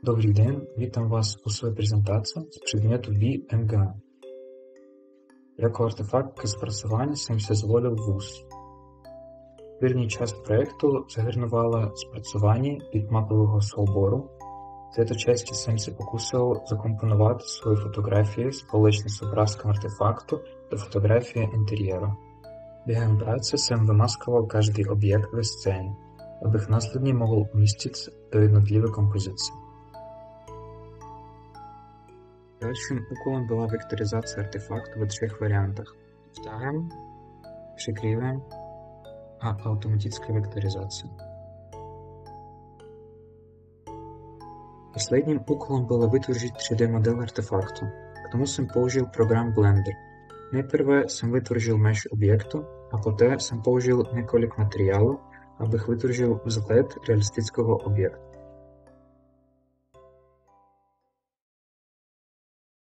Добрий день, вітаю вас у своїй презентації з предмету VMGA. Як артефакт спрацювання сам дозволив ВУЗ. Вірній часть проєкту загальнувала спрацювання бітмапового собору. З цієї часті сам се покусив закомпонувати свої фотографії сполучно з образком артефакту до фотографії інтер'єру. Бігом праці сам вимаскував кожний об'єкт в сцені, аби їх наслідні могли уміститися до jednotliwej композиції. Дальшим уколом была векторизация артефакта в трех вариантах: ставим, прикрываем, а автоматическая векторизация. Последним уколом было вытворить 3D-модель артефакту, к тому сам použil program Blender. Najprve jsem vytvořil mesh objektu a poté jsem použil několik materiálů, abych vytvořil vzhled realistického objektu.